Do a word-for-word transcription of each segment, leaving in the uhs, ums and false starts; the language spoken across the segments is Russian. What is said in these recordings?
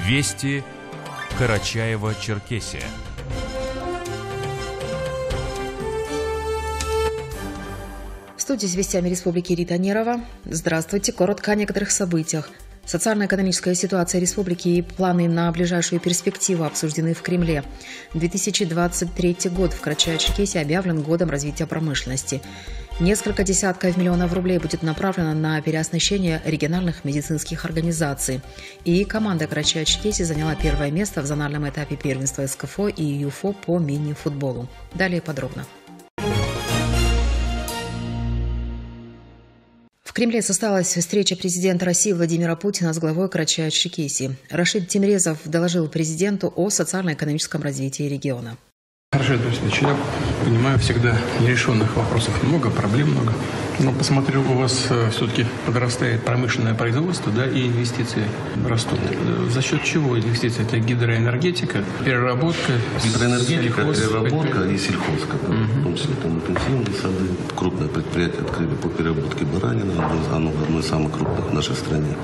Вести Карачаево-Черкесия. В студии с вестями республики Рита Нерова. Здравствуйте. Коротко о некоторых событиях. Социально-экономическая ситуация республики и планы на ближайшую перспективу обсуждены в Кремле. две тысячи двадцать третий год в Карачаево-Черкесии объявлен годом развития промышленности. Несколько десятков миллионов рублей будет направлено на переоснащение региональных медицинских организаций. И команда Карачаево-Черкесии заняла первое место в зональном этапе первенства СКФО и ЮФО по мини-футболу. Далее подробно. В Кремле состоялась встреча президента России Владимира Путина с главой Карачаево-Черкесии. Рашид Тимрезов доложил президенту о социально-экономическом развитии региона. Рашид Борисович, я понимаю, всегда нерешенных вопросов много, проблем много. Но посмотрю, у вас э, все-таки подрастает промышленное производство, да, и инвестиции растут. За счет чего инвестиции? Это гидроэнергетика, переработка, гидроэнергетика, сельхоз, переработка и сельхозка. Угу. В том числе там интенсивные сады. Крупное предприятие открыли по переработке баранины. Оно одно из самых крупных в нашей стране.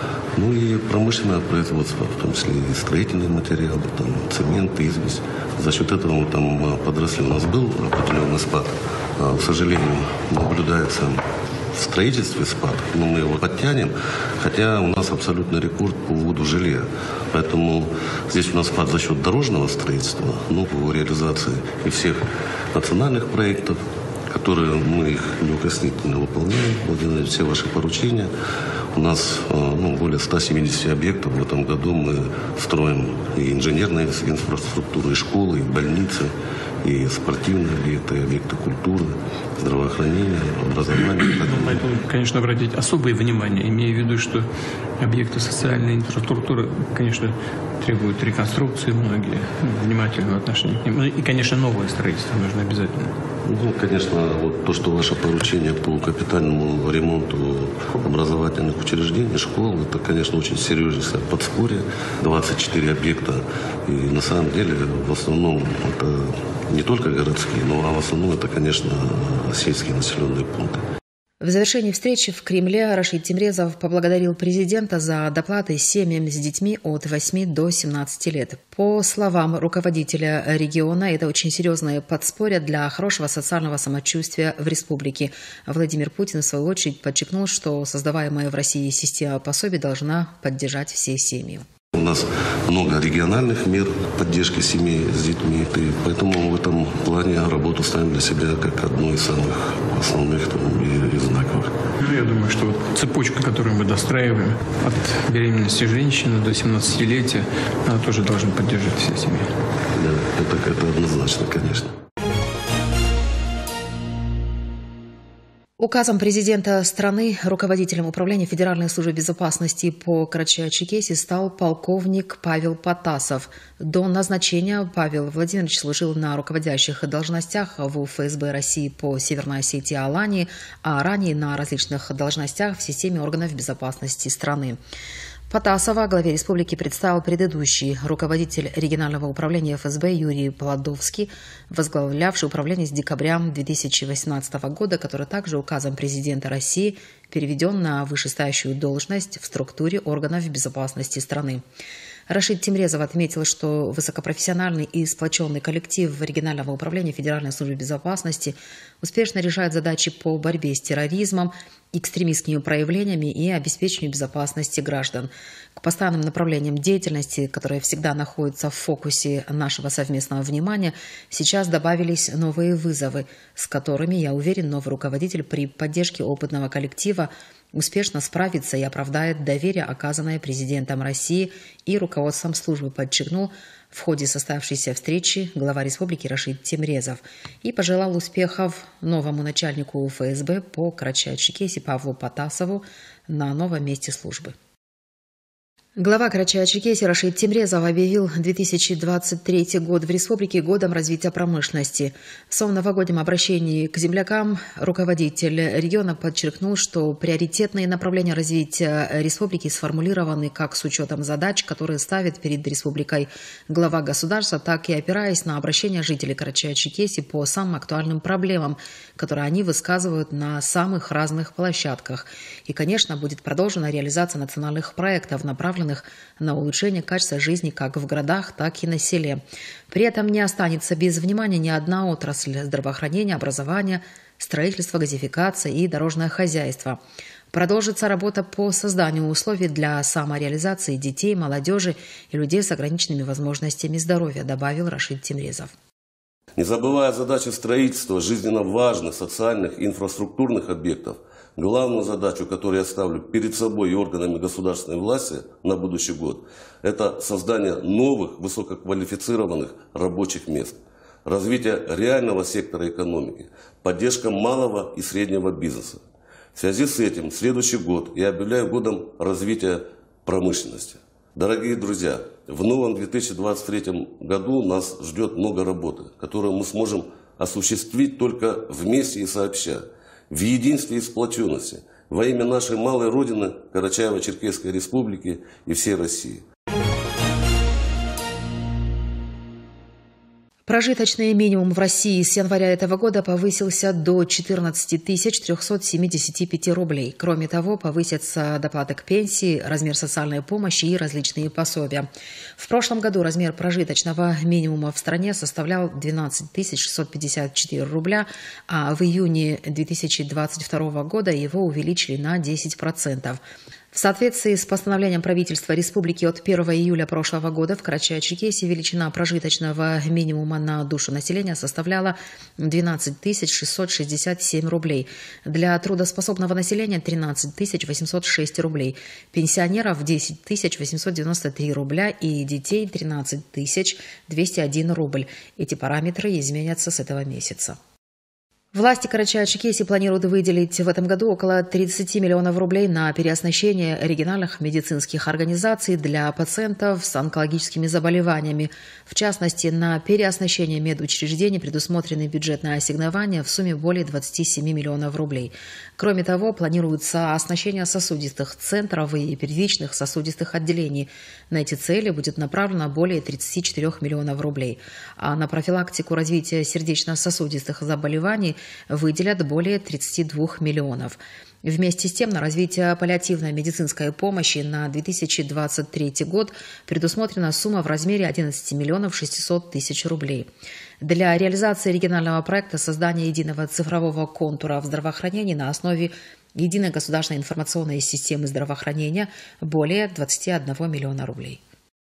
Ну и промышленное производство, в том числе и строительные материалы, там, цемент, известь. За счет этого мы там подросли. У нас был определенный спад. А, к сожалению, наблюдается в строительстве спад, но мы его подтянем, хотя у нас абсолютный рекорд по вводу жилья. Поэтому здесь у нас спад за счет дорожного строительства, ну, по реализации и всех национальных проектов, которые мы их неукоснительно выполняем, выполняем все ваши поручения. У нас ну, более ста семидесяти объектов в этом году мы строим и инженерную инфраструктуру, и школы, и больницы, и спортивные объекты, и объекты культуры, здравоохранения, образования. Поэтому, конечно, обратить особое внимание, имея в виду, что объекты социальной инфраструктуры, конечно, требуют реконструкции многие, внимательного отношения к ним. И, конечно, новое строительство нужно обязательно. Ну, конечно, вот то, что ваше поручение по капитальному ремонту образовательных учреждений, школ, это, конечно, очень серьезное подспорье. двадцать четыре объекта. И на самом деле, в основном, это не только городские, но а в основном это, конечно, сельские населенные пункты. В завершении встречи в Кремле Рашид Тимрезов поблагодарил президента за доплаты семьям с детьми от восьми до семнадцати лет. По словам руководителя региона, это очень серьезное подспорье для хорошего социального самочувствия в республике. Владимир Путин, в свою очередь, подчеркнул, что создаваемая в России система пособий должна поддержать все семьи. У нас много региональных мер поддержки семей с детьми, и поэтому в этом плане работу ставим для себя как одну из самых основных там, и, и знаковых. Ну, я думаю, что вот цепочка, которую мы достраиваем от беременности женщины до семнадцатилетия, она тоже должна поддержать все семьи. Да, это, это однозначно, конечно. Указом президента страны руководителем управления Федеральной службы безопасности по Карачаево-Черкесии стал полковник Павел Потасов. До назначения Павел Владимирович служил на руководящих должностях в ФСБ России по Северной Осетии и Алании, а ранее на различных должностях в системе органов безопасности страны. Потасова главе республики представил предыдущий руководитель регионального управления ФСБ Юрий Плодовский, возглавлявший управление с декабря две тысячи восемнадцатого года, который также указом президента России переведен на вышестоящую должность в структуре органов безопасности страны. Рашид Тимрезов отметил, что высокопрофессиональный и сплоченный коллектив регионального управления Федеральной службы безопасности успешно решает задачи по борьбе с терроризмом, экстремистскими проявлениями и обеспечению безопасности граждан. К постоянным направлениям деятельности, которые всегда находятся в фокусе нашего совместного внимания, сейчас добавились новые вызовы, с которыми, я уверен, новый руководитель при поддержке опытного коллектива успешно справится и оправдает доверие, оказанное президентом России и руководством службы, подчеркнул в ходе состоявшейся встречи глава республики Рашид Тимрезов и пожелал успехов новому начальнику ФСБ по Карачаево-Черкесии Павлу Потасову на новом месте службы. Глава Карачаево-Черкесии Рашид Тимрезов объявил две тысячи двадцать третий год в республике годом развития промышленности. В своем новогоднем обращении к землякам руководитель региона подчеркнул, что приоритетные направления развития республики сформулированы как с учетом задач, которые ставит перед республикой глава государства, так и опираясь на обращения жителей Карачаево-Черкесии по самым актуальным проблемам, которые они высказывают на самых разных площадках. И, конечно, будет продолжена реализация национальных проектов, направленных направленных на улучшение качества жизни как в городах, так и на селе. При этом не останется без внимания ни одна отрасль – здравоохранение, образование, строительство, газификация и дорожное хозяйство. Продолжится работа по созданию условий для самореализации детей, молодежи и людей с ограниченными возможностями здоровья, добавил Рашид Тимрезов. Не забывая задачи строительства жизненно важных социальных и инфраструктурных объектов, главную задачу, которую я ставлю перед собой и органами государственной власти на будущий год, это создание новых высококвалифицированных рабочих мест, развитие реального сектора экономики, поддержка малого и среднего бизнеса. В связи с этим следующий год я объявляю годом развития промышленности. Дорогие друзья, в новом две тысячи двадцать третьем году нас ждет много работы, которую мы сможем осуществить только вместе и сообща, в единстве и сплоченности, во имя нашей малой родины Карачаево-Черкесской Республики и всей России. Прожиточный минимум в России с января этого года повысился до четырнадцати тысяч трёхсот семидесяти пяти рублей. Кроме того, повысятся доплаты к пенсии, размер социальной помощи и различные пособия. В прошлом году размер прожиточного минимума в стране составлял двенадцать тысяч шестьсот пятьдесят четыре рубля, а в июне две тысячи двадцать второго года его увеличили на десять процентов. В соответствии с постановлением правительства республики от первого июля прошлого года в Карачаево-Черкесии величина прожиточного минимума на душу населения составляла двенадцать тысяч шестьсот шестьдесят семь рублей. Для трудоспособного населения тринадцать тысяч восемьсот шесть рублей, пенсионеров десять тысяч восемьсот девяносто три рубля и детей тринадцать тысяч двести один рубль. Эти параметры изменятся с этого месяца. Власти Карачаево-Черкесии планируют выделить в этом году около тридцати миллионов рублей на переоснащение региональных медицинских организаций для пациентов с онкологическими заболеваниями. В частности, на переоснащение медучреждений предусмотрены бюджетные ассигнования в сумме более двадцати семи миллионов рублей. Кроме того, планируется оснащение сосудистых центров и первичных сосудистых отделений. На эти цели будет направлено более тридцати четырёх миллионов рублей. А на профилактику развития сердечно-сосудистых заболеваний выделят более тридцати двух миллионов. Вместе с тем, на развитие паллиативной медицинской помощи на две тысячи двадцать третий год предусмотрена сумма в размере одиннадцати миллионов шестисот тысяч рублей. Для реализации регионального проекта создания единого цифрового контура в здравоохранении на основе единой государственной информационной системы здравоохранения более двадцати одного миллиона рублей.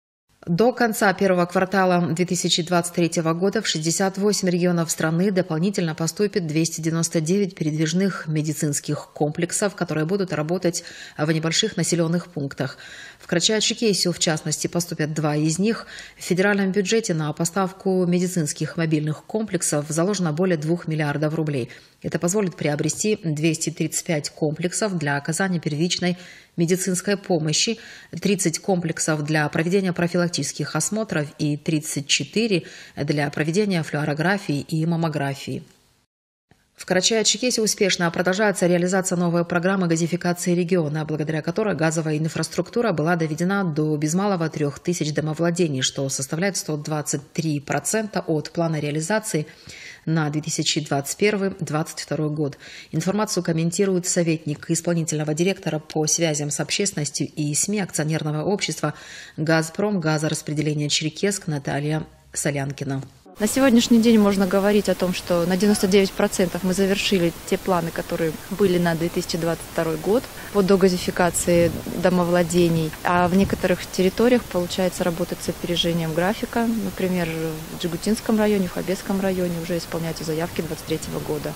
До конца первого квартала две тысячи двадцать третьего года в шестьдесят восемь регионов страны дополнительно поступит двести девяносто девять передвижных медицинских комплексов, которые будут работать в небольших населенных пунктах. В Карачаево-Черкесию, в частности, поступят два из них. В федеральном бюджете на поставку медицинских мобильных комплексов заложено более двух миллиардов рублей. Это позволит приобрести двести тридцать пять комплексов для оказания первичной медицинской помощи, тридцать комплексов для проведения профилактических осмотров и тридцать четыре для проведения флюорографии и маммографии. В Карачаево-Черкесии успешно продолжается реализация новой программы газификации региона, благодаря которой газовая инфраструктура была доведена до без малого трех тысяч домовладений, что составляет сто двадцать три процента от плана реализации на две тысячи двадцать первый — две тысячи двадцать второй год. Информацию комментирует советник исполнительного директора по связям с общественностью и СМИ акционерного общества «Газпром» газораспределение Черкесск Наталья Солянкина. На сегодняшний день можно говорить о том, что на девяносто девять процентов мы завершили те планы, которые были на две тысячи двадцать второй год по догазификации домовладений. А в некоторых территориях получается работать с опережением графика. Например, в Джигутинском районе, в Хабесском районе уже исполняются заявки две тысячи двадцать третьего года.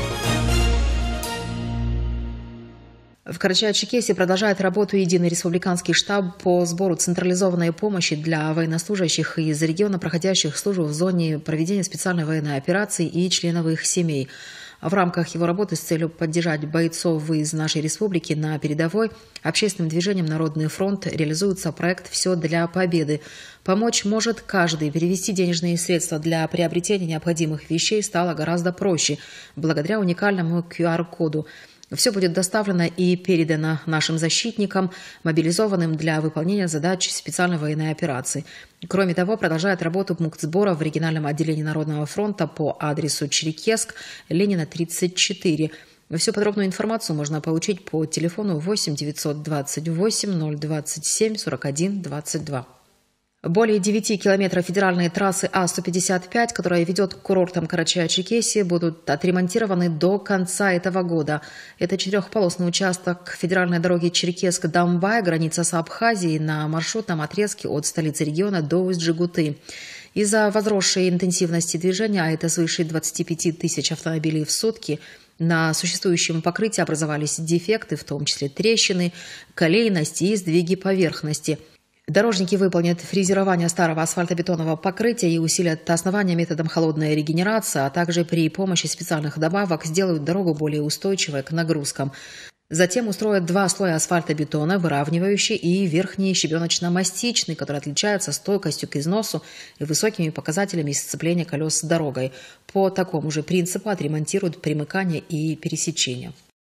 В Карачаево-Черкесии продолжает работу единый республиканский штаб по сбору централизованной помощи для военнослужащих из региона, проходящих службу в зоне проведения специальной военной операции и членов их семей. В рамках его работы с целью поддержать бойцов из нашей республики на передовой общественным движением «Народный фронт» реализуется проект «Все для победы». Помочь может каждый. Перевести денежные средства для приобретения необходимых вещей стало гораздо проще, благодаря уникальному ку ар коду. Все будет доставлено и передано нашим защитникам, мобилизованным для выполнения задач специальной военной операции. Кроме того, продолжает работу пункт сбора в региональном отделении Народного фронта по адресу Черкесск, Ленина, тридцать четыре. Всю подробную информацию можно получить по телефону восемь девятьсот двадцать восемь ноль двадцать семь сорок один двадцать два. Более девяти километров федеральной трассы А сто пятьдесят пять, которая ведет к курортам Карачаево-Черкесии, будут отремонтированы до конца этого года. Это четырехполосный участок федеральной дороги Черкесск-Домбай, граница с Абхазией, на маршрутном отрезке от столицы региона до Усть-Джигуты. Из-за возросшей интенсивности движения, а это свыше двадцати пяти тысяч автомобилей в сутки, на существующем покрытии образовались дефекты, в том числе трещины, колейность и сдвиги поверхности. Дорожники выполнят фрезерование старого асфальтобетонного покрытия и усилят основание методом холодной регенерации, а также при помощи специальных добавок сделают дорогу более устойчивой к нагрузкам. Затем устроят два слоя асфальтобетона, выравнивающий и верхний щебеночно-мастичный, который отличается стойкостью к износу и высокими показателями сцепления колес с дорогой. По такому же принципу отремонтируют примыкание и пересечение.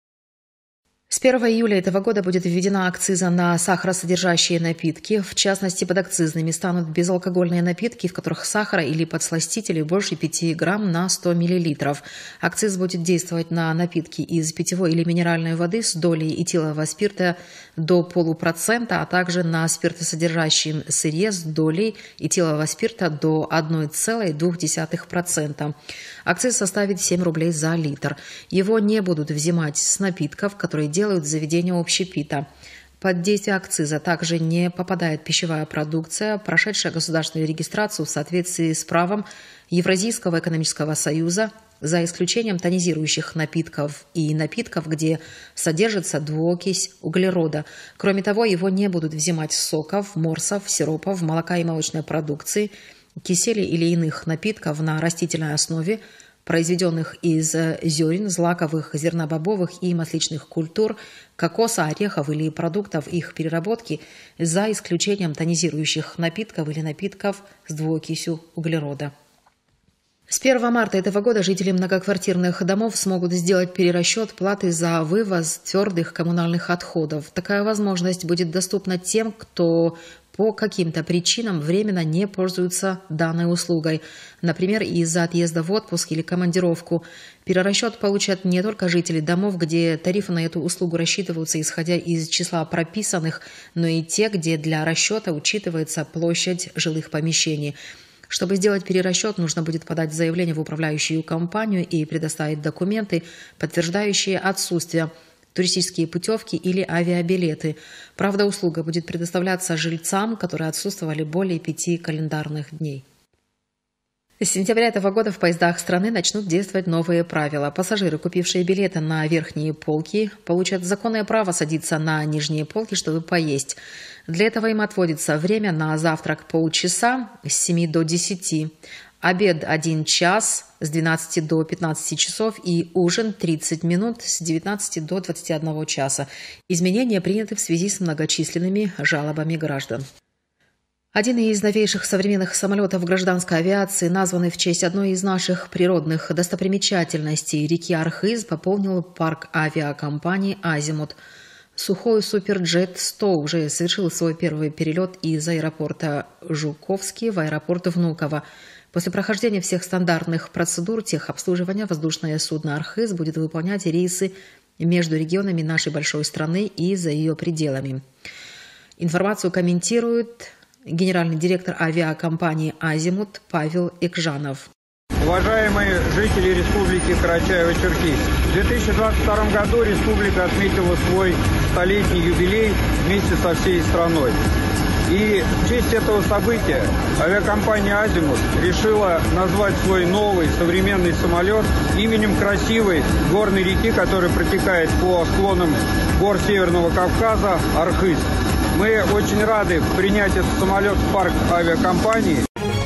С первого июля этого года будет введена акциза на сахаросодержащие напитки. В частности, подакцизными станут безалкогольные напитки, в которых сахара или подсластителей больше пяти грамм на сто миллилитров. Акциз будет действовать на напитки из питьевой или минеральной воды с долей этилового спирта до полупроцента, а также на спиртосодержащем сырье с долей этилового спирта до одной целой двух десятых процента. Акциз составит семь рублей за литр. Его не будут взимать с напитков, которые делают заведения общепита. Под действие акциза также не попадает пищевая продукция, прошедшая государственную регистрацию в соответствии с правом Евразийского экономического союза, за исключением тонизирующих напитков и напитков, где содержится двуокись углерода. Кроме того, его не будут взимать с соков, морсов, сиропов, молока и молочной продукции, киселей или иных напитков на растительной основе, произведенных из зерен, злаковых, зернобобовых и масличных культур, кокоса, орехов или продуктов их переработки, за исключением тонизирующих напитков или напитков с двуокисью углерода. С первого марта этого года жители многоквартирных домов смогут сделать перерасчет платы за вывоз твердых коммунальных отходов. Такая возможность будет доступна тем, кто по каким-то причинам временно не пользуются данной услугой, например, из-за отъезда в отпуск или командировку. Перерасчет получат не только жители домов, где тарифы на эту услугу рассчитываются исходя из числа прописанных, но и те, где для расчета учитывается площадь жилых помещений. Чтобы сделать перерасчет, нужно будет подать заявление в управляющую компанию и предоставить документы, подтверждающие отсутствие туристические путевки или авиабилеты. Правда, услуга будет предоставляться жильцам, которые отсутствовали более пяти календарных дней. С сентября этого года в поездах страны начнут действовать новые правила. Пассажиры, купившие билеты на верхние полки, получат законное право садиться на нижние полки, чтобы поесть. Для этого им отводится время на завтрак полчаса с семи до десяти, обед один час с двенадцати до пятнадцати часов и ужин тридцать минут с девятнадцати до двадцати одного часа. Изменения приняты в связи с многочисленными жалобами граждан. Один из новейших современных самолетов гражданской авиации, названный в честь одной из наших природных достопримечательностей реки Архыз, пополнил парк авиакомпании «Азимут». Сухой суперджет сто уже совершил свой первый перелет из аэропорта Жуковский в аэропорт Внуково. После прохождения всех стандартных процедур техобслуживания воздушное судно «Архыз» будет выполнять рейсы между регионами нашей большой страны и за ее пределами. Информацию комментирует генеральный директор авиакомпании «Азимут» Павел Экжанов. Уважаемые жители Республики Карачаево-Черкесия, в две тысячи двадцать втором году республика отметила свой столетний юбилей вместе со всей страной. И в честь этого события авиакомпания «Азимут» решила назвать свой новый современный самолет именем красивой горной реки, которая протекает по склонам гор Северного Кавказа, Архыз. Мы очень рады принять этот самолет в парк авиакомпании.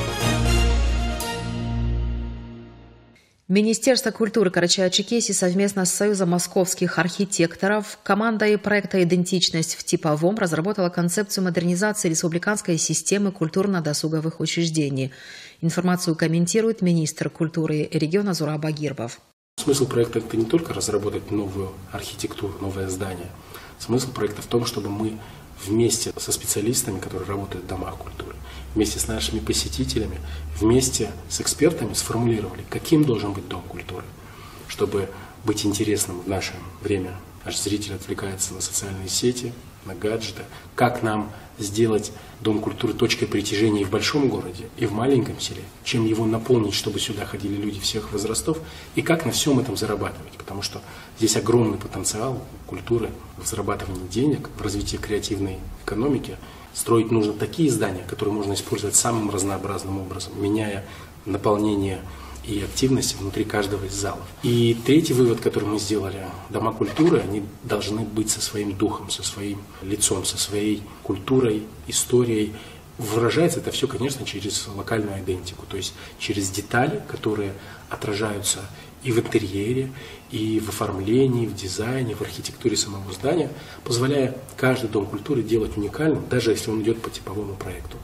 Министерство культуры Карачаево-Черкесии совместно с Союзом московских архитекторов, командой проекта «Идентичность в типовом» разработала концепцию модернизации республиканской системы культурно-досуговых учреждений. Информацию комментирует министр культуры региона Зураб Агирбов. Смысл проекта – это не только разработать новую архитектуру, новое здание. Смысл проекта в том, чтобы мы вместе со специалистами, которые работают в домах культуры, вместе с нашими посетителями, вместе с экспертами сформулировали, каким должен быть дом культуры, чтобы быть интересным в наше время. Наш зритель отвлекается на социальные сети, на гаджеты. Как нам сделать Дом культуры точкой притяжения и в большом городе, и в маленьком селе, чем его наполнить, чтобы сюда ходили люди всех возрастов, и как на всем этом зарабатывать. Потому что здесь огромный потенциал культуры в зарабатывании денег, в развитии креативной экономики. Строить нужно такие здания, которые можно использовать самым разнообразным образом, меняя наполнение и активность внутри каждого из залов. И третий вывод, который мы сделали: дома культуры, они должны быть со своим духом, со своим лицом, со своей культурой, историей. Выражается это все, конечно, через локальную идентику, то есть через детали, которые отражаются и в интерьере, и в оформлении, в дизайне, в архитектуре самого здания, позволяя каждый дом культуры делать уникальным, даже если он идет по типовому проекту.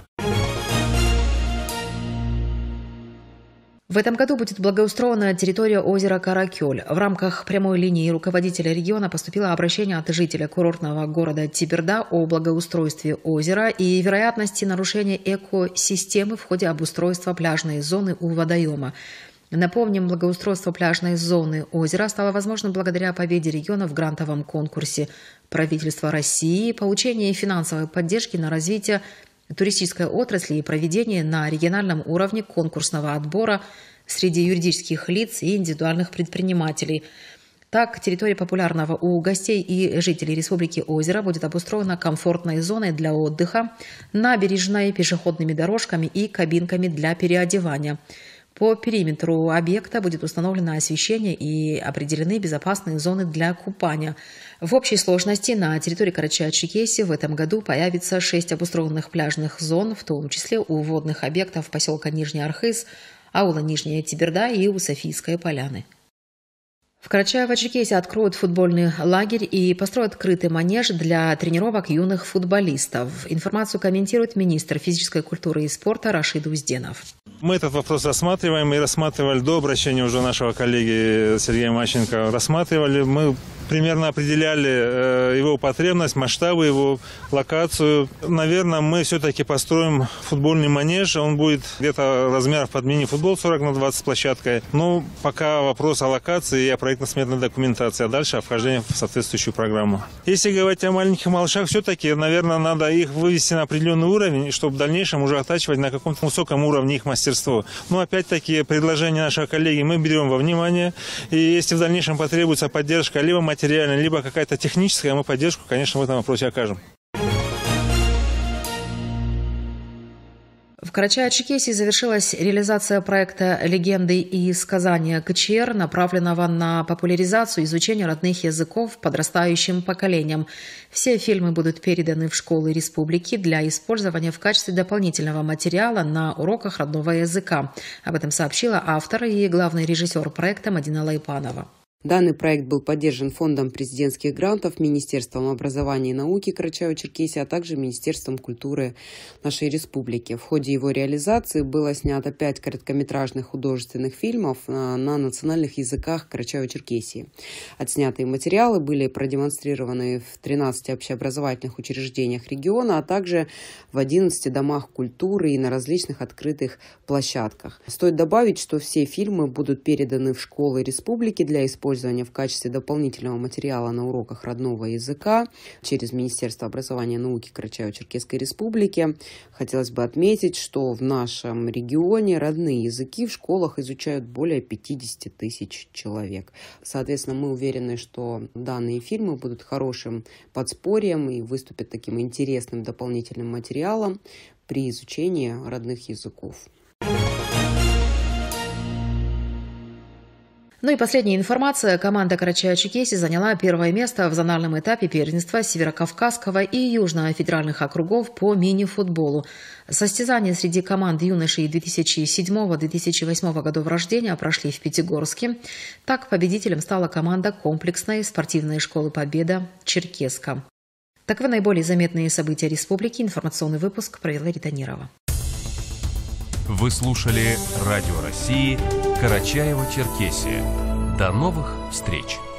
В этом году будет благоустроена территория озера Каракёль. В рамках прямой линии руководителя региона поступило обращение от жителя курортного города Теберда о благоустройстве озера и вероятности нарушения экосистемы в ходе обустройства пляжной зоны у водоема. Напомним, благоустройство пляжной зоны озера стало возможным благодаря победе региона в грантовом конкурсе правительства России, получении финансовой поддержки на развитие туристической отрасли и проведение на региональном уровне конкурсного отбора среди юридических лиц и индивидуальных предпринимателей. Так, территория популярного у гостей и жителей Республики озера будет обустроена комфортной зоной для отдыха, набережной, пешеходными дорожками и кабинками для переодевания. По периметру объекта будет установлено освещение и определены безопасные зоны для купания. В общей сложности на территории Карачаево-Черкесии в этом году появится шесть обустроенных пляжных зон, в том числе у водных объектов поселка Нижний Архыз, аула Нижняя Теберда и у Софийской поляны. В Карачаево-Черкесии откроют футбольный лагерь и построят крытый манеж для тренировок юных футболистов. Информацию комментирует министр физической культуры и спорта Рашид Узденов. Мы этот вопрос рассматриваем и рассматривали до обращения уже нашего коллеги Сергея Мащенко. Рассматривали, мы примерно определяли его потребность, масштабы его, локацию. Наверное, мы все-таки построим футбольный манеж. Он будет где-то размеров под мини-футбол сорок на двадцать площадкой. Но пока вопрос о локации и о проектно-сметной документации, а дальше о вхождении в соответствующую программу. Если говорить о маленьких малышах, все-таки, наверное, надо их вывести на определенный уровень, чтобы в дальнейшем уже оттачивать на каком-то высоком уровне их мастерства. Но опять-таки предложения нашего коллеги мы берем во внимание. И если в дальнейшем потребуется поддержка либо материальная, либо какая-то техническая, мы поддержку, конечно, в этом вопросе окажем. В Карачаево-Черкесии завершилась реализация проекта «Легенды и сказания КЧР», направленного на популяризацию изучения родных языков подрастающим поколениям. Все фильмы будут переданы в школы республики для использования в качестве дополнительного материала на уроках родного языка. Об этом сообщила автор и главный режиссер проекта Мадина Лайпанова. Данный проект был поддержан Фондом президентских грантов, Министерством образования и науки Карачаево-Черкесии, а также Министерством культуры нашей республики. В ходе его реализации было снято пять короткометражных художественных фильмов на национальных языках Карачаево-Черкесии. Отснятые материалы были продемонстрированы в тринадцати общеобразовательных учреждениях региона, а также в одиннадцати домах культуры и на различных открытых площадках. Стоит добавить, что все фильмы будут переданы в школы республики для использования в качестве дополнительного материала на уроках родного языка через Министерство образования и науки Карачаево-Черкесской республики. Хотелось бы отметить, что в нашем регионе родные языки в школах изучают более пятидесяти тысяч человек. Соответственно, мы уверены, что данные фильмы будут хорошим подспорьем и выступят таким интересным дополнительным материалом при изучении родных языков. Ну и последняя информация. Команда Карачаево-Черкесии заняла первое место в зональном этапе первенства Северокавказского и Южно-федеральных округов по мини-футболу. Состязания среди команд юношей две тысячи седьмого — две тысячи восьмого годов рождения прошли в Пятигорске. Так победителем стала команда комплексной спортивной школы «Победа» Черкесска. Таковы наиболее заметные события республики. Информационный выпуск провела Рита Нирова. Вы слушали Радио России Карачаево-Черкесия. До новых встреч!